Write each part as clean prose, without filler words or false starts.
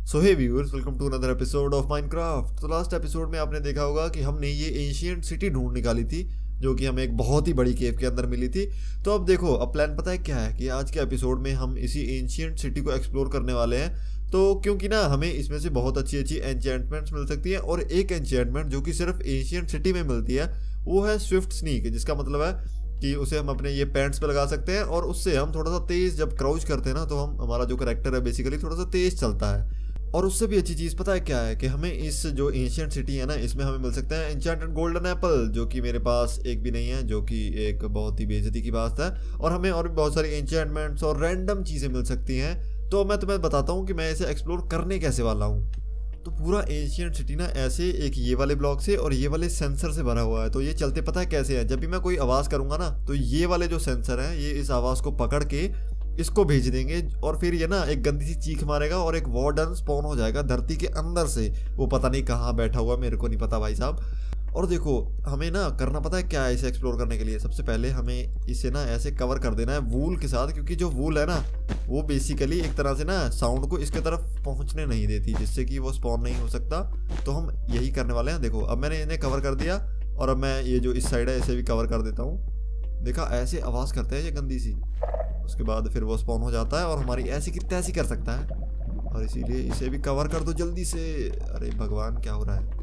So hey viewers, welcome to another episode of Minecraft. तो last episode में आपने देखा होगा कि हमने ये एंशिएंट सिटी ढूंढ निकाली थी जो कि हमें एक बहुत ही बड़ी केव के अंदर मिली थी। तो अब देखो, अब प्लान पता है क्या है कि आज के एपिसोड में हम इसी एंशिएंट सिटी को एक्सप्लोर करने वाले हैं। तो क्योंकि ना हमें इसमें से बहुत अच्छी अच्छी एन्चेंटमेंट्स मिल सकती हैं, और एक एन्चेंटमेंट जो कि सिर्फ एंशिएंट सिटी में मिलती है वो है स्विफ्ट स्नीक, जिसका मतलब है कि उसे हम अपने ये पैंट्स पे लगा सकते हैं और उससे हम थोड़ा सा तेज जब क्राउच करते हैं ना, तो हमारा जो कैरेक्टर है बेसिकली थोड़ा सा तेज चलता है। और उससे भी अच्छी चीज़ पता है क्या है कि हमें इस जो एंशिएंट सिटी है ना, इसमें हमें मिल सकता है एन्चेंटेड गोल्डन एप्पल, जो कि मेरे पास एक भी नहीं है, जो कि एक बहुत ही बेइज्जती की बात है। और हमें और भी बहुत सारी एन्चेंटमेंट्स और रैंडम चीज़ें मिल सकती हैं। तो मैं तुम्हें बताता हूँ कि मैं इसे एक्सप्लोर करने कैसे वाला हूँ। तो पूरा एंशिएंट सिटी ना ऐसे एक ये वाले ब्लॉक से और ये वाले सेंसर से भरा हुआ है। तो ये चलते पता है कैसे है, जब भी मैं कोई आवाज़ करूँगा ना, तो ये वाले जो सेंसर हैं ये इस आवाज़ को पकड़ के इसको भेज देंगे, और फिर ये ना एक गंदी सी चीख मारेगा और एक वार्डन स्पॉन हो जाएगा धरती के अंदर से। वो पता नहीं कहाँ बैठा हुआ, मेरे को नहीं पता भाई साहब। और देखो, हमें ना करना पता है क्या है इसे एक्सप्लोर करने के लिए। सबसे पहले हमें इसे ना ऐसे कवर कर देना है वूल के साथ, क्योंकि जो वूल है ना वो बेसिकली एक तरह से ना साउंड को इसके तरफ पहुंचने नहीं देती, जिससे कि वो स्पॉन नहीं हो सकता। तो हम यही करने वाले हैं। देखो, अब मैंने इन्हें कवर कर दिया, और अब मैं ये जो इस साइड है इसे भी कवर कर देता हूँ। देखा, ऐसे आवाज़ करते हैं ये गंदी सी, उसके बाद फिर वो स्पॉन हो जाता है और हमारी ऐसी की तैसी कर सकता है। और इसीलिए इसे भी कवर कर दो जल्दी से। अरे भगवान, क्या हो रहा है?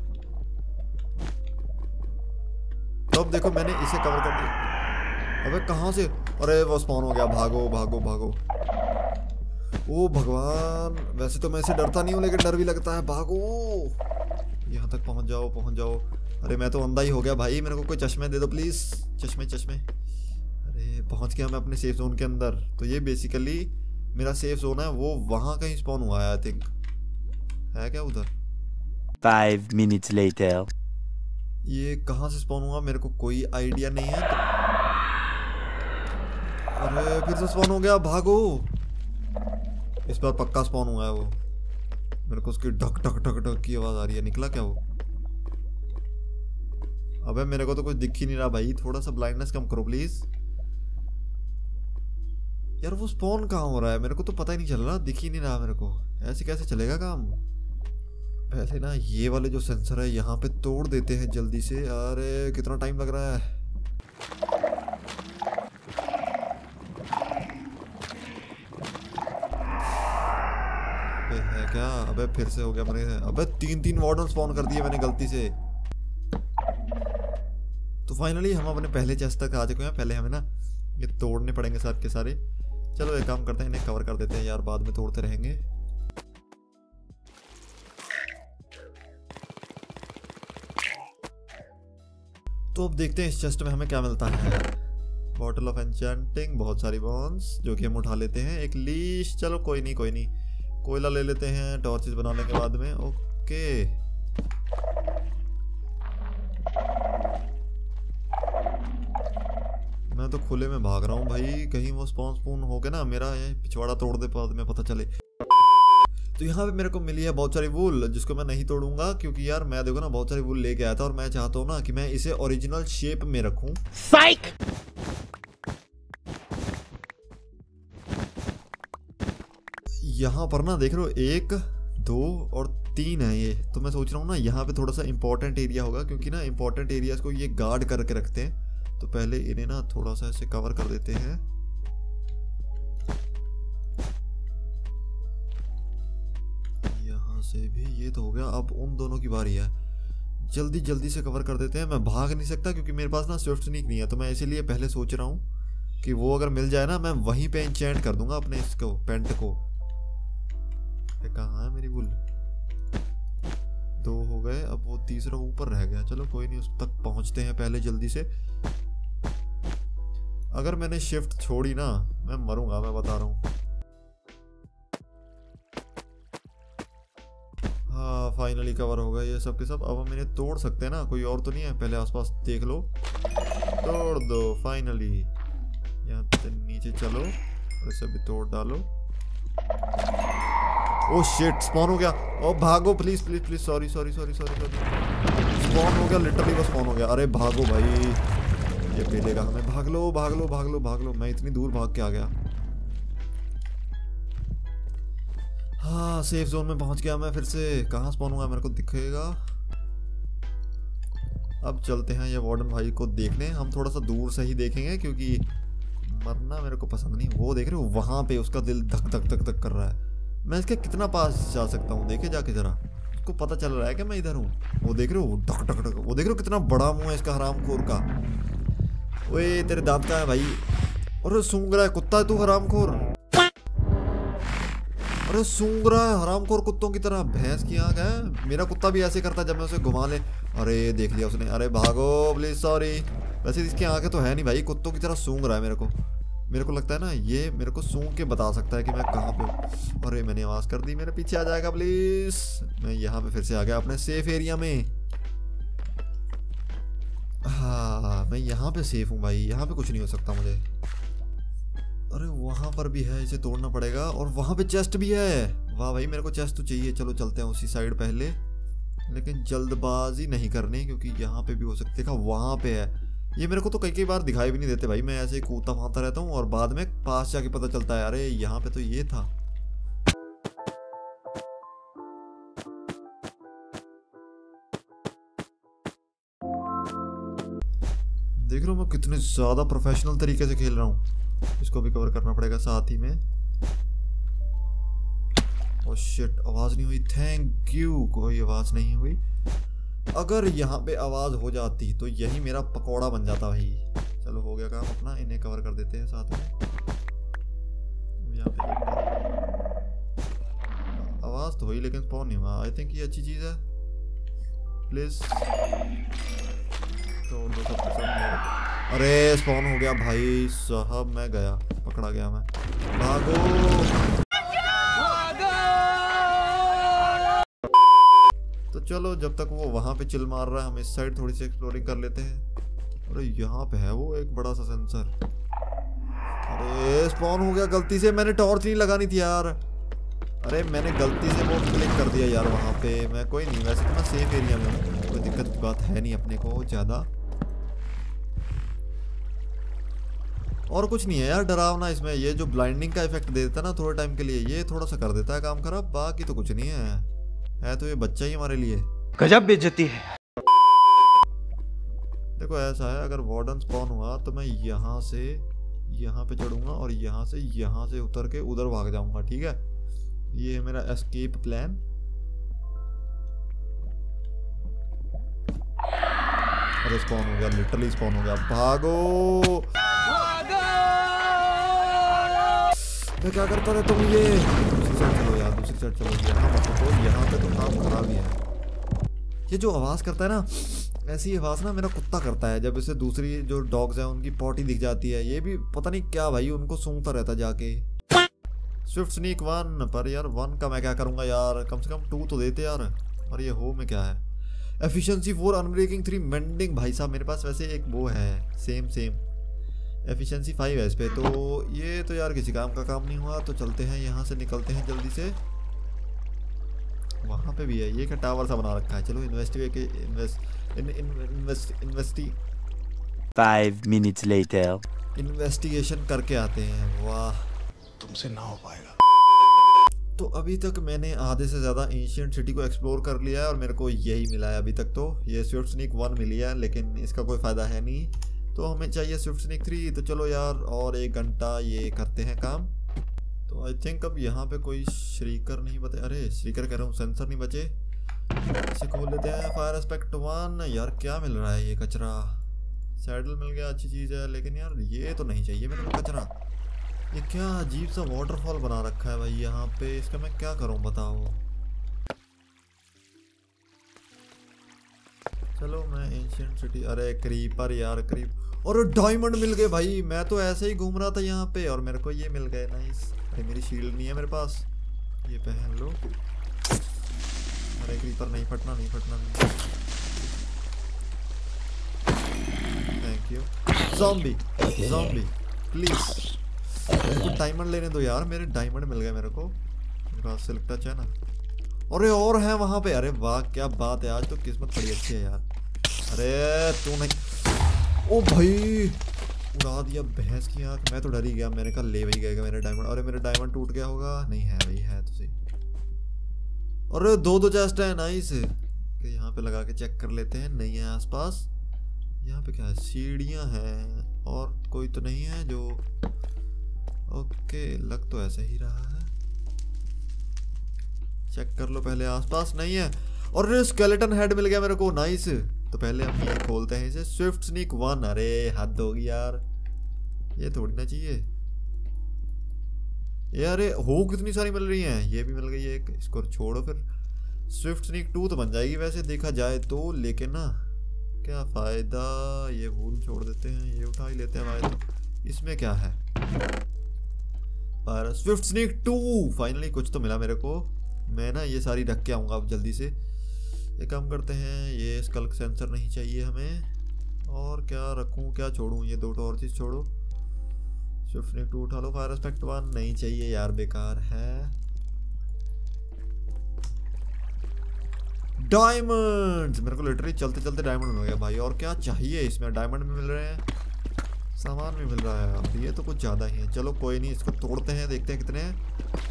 तो अब देखो, मैंने इसे कवर कर दिया। अबे कहाँ से? अरे वो स्पॉन हो गया। भागो भागो भागो। ओ भगवान, वैसे तो मैं इसे डरता नहीं हूँ, लेकिन डर भी लगता है। भागो, यहाँ तक पहुँच जाओ, पहुँच जाओ। अरे मैं तो अंधा ही हो गया भाई, मेरे को कोई चश्मे दे दो प्लीज़। चश्मे चश्मे। अरे पहुँच गया मैं अपने सेफ जोन के अंदर। तो ये बेसिकली मेरा सेफ जोन है, वो वहाँ कहीं स्पॉन हुआ है। आई थिंक है क्या उधर? 5 minutes later. ये कहाँ से स्पॉन हुआ मेरे को कोई आइडिया नहीं है। तो अरे फिर से स्पॉन हो गया। भागो, इस बार पक्का स्पॉन हुआ है वो। मेरे को उसकी ढक ढक ढक ढक की आवाज़ आ रही है। निकला क्या वो? अबे मेरे को तो कुछ दिख ही नहीं रहा भाई, थोड़ा सा ब्लाइंडनेस कम करो प्लीज़। यार वो स्पॉन कहाँ हो रहा है मेरे को तो पता ही नहीं चल रहा, दिख ही नहीं रहा मेरे को। ऐसे कैसे चलेगा काम? पहले ना ये वाले जो सेंसर है यहाँ पे तोड़ देते हैं जल्दी से। अरे कितना टाइम लग रहा है। अबे है क्या? अबे फिर से हो गया मैंने। अबे तीन वार्डन स्पॉन कर दिए मैंने गलती से। तो फाइनली हम अपने पहले चेस्ट तक आ चुके हैं। पहले हमें ना ये तोड़ने पड़ेंगे सारे के सारे। चलो एक काम करते हैं, इन्हें कवर कर देते हैं यार, बाद में तोड़ते रहेंगे। तो अब देखते हैं इस चेस्ट में हमें क्या मिलता है। बॉटल ऑफ एन्चेंटिंग, बहुत सारी बॉन्स जो कि हम उठा लेते हैं। एक लीश, चलो कोई नहीं कोई नहीं। कोयला ले लेते हैं, टॉर्चेस बनाने के बाद में। ओके, मैं तो खुले में भाग रहा हूँ भाई, कहीं वो स्पॉन हो के ना मेरा ये पिछवाड़ा तोड़ दे, बाद में पता चले। तो यहाँ पे मेरे को मिली है बहुत सारी वूल, जिसको मैं नहीं तोड़ूंगा, क्योंकि यार मैं देखो ना बहुत सारी वूल लेके आया था, और मैं चाहता हूँ ना कि मैं इसे ओरिजिनल शेप में रखूँ। यहाँ पर ना देख रहे हो 1 2 और 3 है ये। तो मैं सोच रहा हूँ ना यहाँ पे थोड़ा सा इंपॉर्टेंट एरिया होगा, क्योंकि ना इंपॉर्टेंट एरियाज को ये गार्ड करके रखते हैं। तो पहले इन्हें ना थोड़ा सा ऐसे कवर कर देते हैं। यहाँ से भी ये तो हो गया। अब उन दोनों की बारी है, जल्दी जल्दी से कवर कर देते हैं। मैं भाग नहीं सकता क्योंकि मेरे पास ना स्विफ्ट स्नीक नहीं है, तो मैं इसीलिए पहले सोच रहा हूँ कि वो अगर मिल जाए ना, मैं वहीं पे एन्चेंट कर दूंगा अपने इसको, पेंट को। कहाँ है मेरी वुल? 2 हो गए, अब वो तीसरा ऊपर रह गया। चलो कोई नहीं, उस तक पहुंचते हैं पहले जल्दी से। अगर मैंने शिफ्ट छोड़ी ना, मैं मरूंगा, मैं बता रहा हूँ। हाँ फाइनली कवर हो गए ये सब के सब। अब हम इन्हें तोड़ सकते हैं ना, कोई और तो नहीं है? पहले आसपास देख लो, तोड़ दो फाइनली। यहाँ नीचे चलो और इसे भी तोड़ डालो। ओ शिट, स्पॉन हो गया। ओ भागो please please please, sorry sorry sorry sorry sorry. Spawn हो गया, लिटरली वो स्पॉन हो गया। अरे भागो भाई, ये पेलेगा हमें। भाग लो भाग लो भाग लो भाग लो। मैं इतनी दूर भाग के आ गया। हाँ सेफ जोन में पहुंच गया मैं फिर से। कहाँ स्पॉन हुआ मेरे को दिखेगा। अब चलते हैं ये वार्डन भाई को देखने। हम थोड़ा सा दूर से ही देखेंगे क्योंकि मरना मेरे को पसंद नहीं। वो देख रहे हो वहाँ पे उसका दिल धक धक धक धक कर रहा है। मैं इसके कितना पास जा सकता हूँ देखे जाके जरा। उसको पता चल रहा है कि मैं इधर हूँ। वो देख रहे हो धक धक धक। वो देख रहे हो कितना बड़ा मुंह है इसका हरामखोर का। ओए तेरे दांत कहाँ है भाई। अरे सूंघ रहा है कुत्ता है तू हरामखोर। अरे सूंघ रहा है हरामखोर कुत्तों की तरह। भैंस की आंख है। मेरा कुत्ता भी ऐसे करता है जब मैं उसे घुमा ले। अरे देख लिया उसने। अरे भागो प्लीज सॉरी। वैसे इसकी आंखें तो है नहीं भाई। कुत्तों की तरह सूंघ रहा है मेरे को लगता है ना ये मेरे को सूंघ के बता सकता है कि मैं कहाँ पे हूँ। अरे मैंने आवाज़ कर दी। मेरे पीछे आ जाएगा प्लीज। मैं यहाँ पे फिर से आ गया अपने सेफ एरिया में। हाँ मैं यहाँ पे सेफ हूँ भाई। यहाँ पे कुछ नहीं हो सकता मुझे। अरे वहाँ पर भी है इसे तोड़ना पड़ेगा। और वहाँ पे चेस्ट भी है। वाह भाई मेरे को चेस्ट तो चाहिए। चलो चलते हैं उसी साइड पहले। लेकिन जल्दबाजी नहीं करनी क्योंकि यहाँ पे भी हो सकती है। वहाँ पे है। ये मेरे को तो कई बार दिखाई भी नहीं देते भाई। मैं ऐसे ही कूदता फांता रहता हूँ और बाद में पास जाके पता चलता है अरे यहाँ पे तो ये था। देख रहा हूँ मैं कितने ज्यादा प्रोफेशनल तरीके से खेल रहा हूँ। इसको भी कवर करना पड़ेगा साथ ही में। ओह शिट आवाज नहीं हुई। Thank you. कोई आवाज नहीं हुई। अगर यहाँ पे आवाज हो जाती तो यही मेरा पकौड़ा बन जाता भाई। चलो हो गया काम अपना। इन्हें कवर कर देते हैं साथ में। यहाँ पे आवाज तो हुई लेकिन स्पॉन नहीं हुआ। आई थिंक ये अच्छी चीज है। प्लीज तो दो सब। अरे स्पॉन हो गया भाई साहब। मैं गया पकड़ा गया मैं। भागो। तो चलो जब तक वो वहां पे चिल मार रहा है हम इस साइड थोड़ी सी एक्सप्लोरिंग कर लेते हैं। अरे यहाँ पे है वो एक बड़ा सा सेंसर। अरे स्पॉन हो गया गलती से। मैंने टॉर्च नहीं लगानी थी यार। अरे मैंने गलती से वो क्लिक कर दिया यार वहाँ पे। मैं कोई नहीं वैसे तो मैं सेफ एरिया में हूँ। कोई दिक्कत की बात है नहीं अपने को ज़्यादा। और कुछ नहीं है यार डरावना इसमें। ये जो ब्लाइंडिंग का इफेक्ट दे देता है ना थोड़े टाइम के लिए ये थोड़ा सा कर देता है काम खराब। बाकी तो कुछ नहीं है तो ये बच्चा ही हमारे लिए। गजब बेइज्जती है। देखो ऐसा है अगर वार्डन स्पॉन हुआ तो मैं यहाँ से यहाँ पे चढ़ूंगा और यहाँ से उतर के उधर भाग जाऊंगा। ठीक है ये है मेरा एस्केप प्लान। अरे स्पॉन हो गया लिटरली स्पॉन हो गया। भागो। मैं क्या करता रहता हूँ ये। दूसरी साइड चलो यार दूसरी साइड चलो। यहाँ पे तो काम खराब ही है। ये जो आवाज़ करता है ना ऐसी आवाज़ ना मेरा कुत्ता करता है जब इसे दूसरी जो डॉग्स हैं उनकी पॉटी दिख जाती है। ये भी पता नहीं क्या भाई उनको सूंघता रहता जाके। स्विफ्ट स्नीक 1 पर यार 1 का मैं क्या करूँगा यार। कम से कम 2 तो देते यार। और ये हो में क्या है। Efficiency 4 unbreaking 3 mending. भाई साहब मेरे पास वैसे एक वो है सेम एफिशिएंसी 5 है इस पे। तो ये तो यार किसी काम का काम नहीं हुआ। तो चलते हैं यहाँ से निकलते हैं जल्दी से। वहाँ पे भी है ये क्या टावर सा बना रखा है। चलो इन्वेस्टिगेशन करके आते हैं। वाह तुमसे ना हो पाएगा। तो अभी तक मैंने आधे से ज़्यादा एंशिएंट सिटी को एक्सप्लोर कर लिया है और मेरे को यही मिला है अभी तक। तो ये स्विफ्ट स्नीक 1 मिली है लेकिन इसका कोई फ़ायदा है नहीं। तो हमें चाहिए स्विफ्ट स्नीक 3। तो चलो यार और 1 घंटा ये करते हैं काम। तो आई थिंक अब यहाँ पे कोई श्रीकर नहीं बचे। अरे श्रीकर कह रहा हूँ सेंसर नहीं बचे। इसे खोल लेते हैं। Fire aspect 1। यार क्या मिल रहा है ये कचरा। सैडल मिल गया अच्छी चीज़ है लेकिन यार ये तो नहीं चाहिए मेरे को कचरा। ये क्या अजीब सा वाटरफॉल बना रखा है भाई यहाँ पे। इसका मैं क्या करूँ बताओ। चलो मैं एंशिएंट सिटी। अरे क्रीपर यार और डायमंड मिल गए भाई। मैं तो ऐसे ही घूम रहा था यहाँ पे और मेरे को ये मिल गए। नाइस। अरे मेरी शील्ड नहीं है मेरे पास। ये पहन लो। अरे क्रीपर नहीं फटना नहीं। Thank you. ज़ॉम्बी प्लीज मेरे को डायमंड लेने दो यार। मेरे डायमंड मिल गए मेरे को। मेरे पास सिल्क टच है ना। अरे और है वहाँ पे। अरे वाह क्या बात है। आज तो किस्मत बड़ी अच्छी है यार। अरे तू नहीं। ओ भाई उड़ा दिया भैंस की आँख। मैं तो डर ही गया। मैंने कहा ले वही गएगा मेरे डायमंड। अरे मेरे डायमंड टूट गया होगा। नहीं है भाई है तो सही। और दो दो चेस्ट है, नाइस। यहाँ पे लगा के चेक कर लेते हैं, नहीं है आसपास। यहाँ पे क्या है, सीढ़ियाँ हैं और कोई तो नहीं है जो, ओके लग तो ऐसा ही रहा है। चेक कर लो पहले, आसपास नहीं है। और स्केलेटन हेड मिल गया मेरे को, नाइस। तो पहले हम ये खोलते हैं इसे, स्विफ्ट स्नीक 1। अरे हद होगी यार, ये थोड़ी ना चाहिए ये। अरे हो कितनी सारी मिल रही हैं, ये भी मिल गई है एक, इसको छोड़ो फिर। स्विफ्ट स्नीक 2 तो बन जाएगी वैसे देखा जाए तो, लेकिन ना क्या फायदा, ये वूल छोड़ देते हैं, ये उठा ही लेते हैं भाई। तो इसमें क्या है, पर स्विफ्ट स्नीक 2 फाइनली कुछ तो मिला मेरे को। मैं ना ये सारी रख के आऊँगा अब जल्दी से। एक काम करते हैं, ये स्कल सेंसर नहीं चाहिए हमें। और क्या रखूँ क्या छोड़ूँ, ये 2 और चीज़ छोड़ो। स्विफ्ट स्नीक 2 उठा लो। फायर एस्पेक्ट 1 नहीं चाहिए यार, बेकार है। डायमंड्स, मेरे को लिटरली चलते चलते डायमंड मिल गया भाई। और क्या चाहिए इसमें, डायमंड भी मिल रहे हैं, सामान भी मिल रहा है। अब ये तो कुछ ज़्यादा ही है, चलो कोई नहीं, इसको तोड़ते हैं, देखते हैं कितने हैं।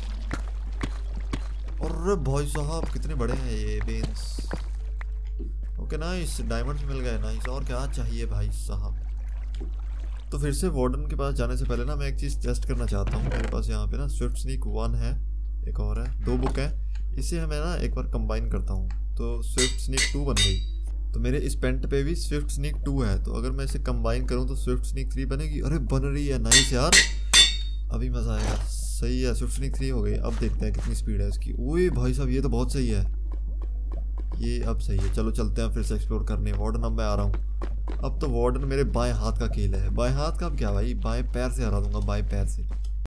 और भाई साहब कितने बड़े हैं ये बेन्स। ओके नाइस, डायमंड्स मिल गए, नाइस। और क्या चाहिए भाई साहब। तो फिर से वार्डन के पास जाने से पहले ना मैं एक चीज़ टेस्ट करना चाहता हूँ। मेरे पास यहाँ पे ना स्विफ्ट स्नीक 1 है, एक और है, 2 बुक है। इसे मैं ना एक बार कंबाइन करता हूँ, तो स्विफ्ट स्नीक 2 बन गई। तो मेरे इस पेंट पे भी स्विफ्ट स्नीक 2 है, तो अगर मैं इसे कंबाइन करूँ तो स्विफ्ट स्नीक 3 बनेगी। अरे बन रही है, नाइस यार, अभी मज़ा आएगा। सही है, स्विफ्ट स्नीक 3 हो गई। अब देखते हैं कितनी स्पीड है इसकी। ओए भाई साहब ये तो बहुत सही है, ये अब सही है। चलो चलते हैं फिर से एक्सप्लोर करने। वार्डन अब मैं आ रहा हूँ। अब तो वार्डन मेरे बाएं हाथ का खेल है। बाएं हाथ का अब क्या भाई, बाएं पैर से हरा दूंगा, बाएं पैर से।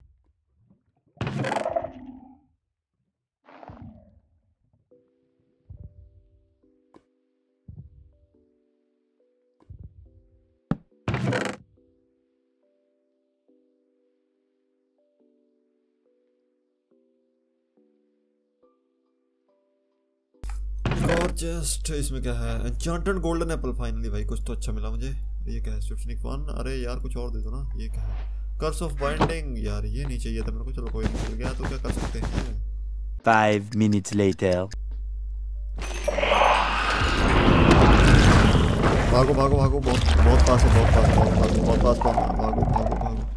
और जस्ट इसमें क्या है, एन्चेंटेड गोल्डन एप्पल। फाइनली भाई कुछ तो अच्छा मिला मुझे। ये क्या है, स्विफ्ट स्नीक 1। अरे यार कुछ और दे दो ना, ये क्या है, कर्स ऑफ बाइंडिंग। यार ये नहीं चाहिए था मेरे को, चलो कोई नहीं, मिल गया तो क्या कर सकते हैं। 5 minutes later. भागो भागो भागो, बहुत पास है, बहुत पास भागो भागो भागो।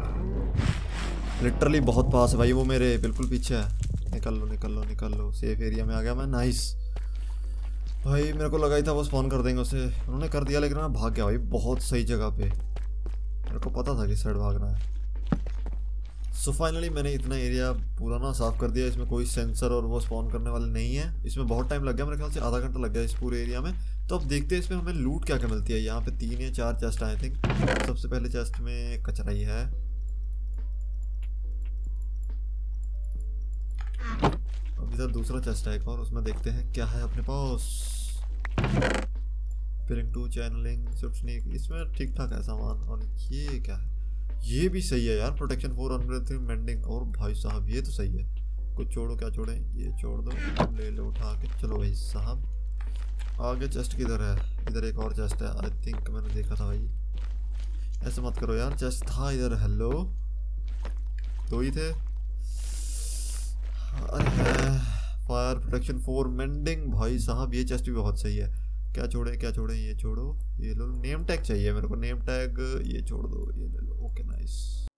लिटरली बहुत पास है भाई, वो मेरे बिल्कुल पीछे है। निकल लो निकल लो निकल लो, सेफ एरिया में आ गया मैं, नाइस। भाई मेरे को लगा ही था वो स्पॉन कर देंगे उसे, उन्होंने कर दिया, लेकिन मैं भाग गया भाई बहुत सही जगह पे। मेरे को पता था कि साइड भागना है। सो फाइनली मैंने इतना एरिया पूरा ना साफ कर दिया। इसमें कोई सेंसर और वो स्पॉन करने वाले नहीं है। इसमें बहुत टाइम लग गया, मेरे ख्याल से आधा घंटा लग गया इस पूरे एरिया में। तो अब देखते हैं इसमें हमें लूट क्या क्या मिलती है। यहाँ पे 3 या 4 चेस्ट आई थिंक। सबसे पहले चेस्ट में कचरा ही है। अब इधर दूसरा चेस्ट है एक और, उसमें देखते हैं क्या है अपने पास। पिरिंग 2 चैनलिंग स्विफ्ट स्नीक, इसमें ठीक ठाक है सामान। और ये क्या है, ये भी सही है यार, प्रोटेक्शन 4 अनब्रेथ मेंडिंग। और भाई साहब ये तो सही है। कुछ छोड़ो, क्या छोड़े, ये छोड़ दो, ले लो उठा के। चलो भाई साहब आगे चेस्ट किधर है, इधर एक और चेस्ट है आई थिंक, मैंने देखा था भाई। ऐसे मत करो यार, चेस्ट था इधर। हेलो, 2 ही थे। अरे फायर प्रोटेक्शन 4 मेंडिंग, भाई साहब ये चेस्ट भी बहुत सही है। क्या छोड़े क्या छोड़े, ये छोड़ो, ये लो। नेम टैग चाहिए मेरे को, नेम टैग ये छोड़ दो, ये ले लो। Okay nice.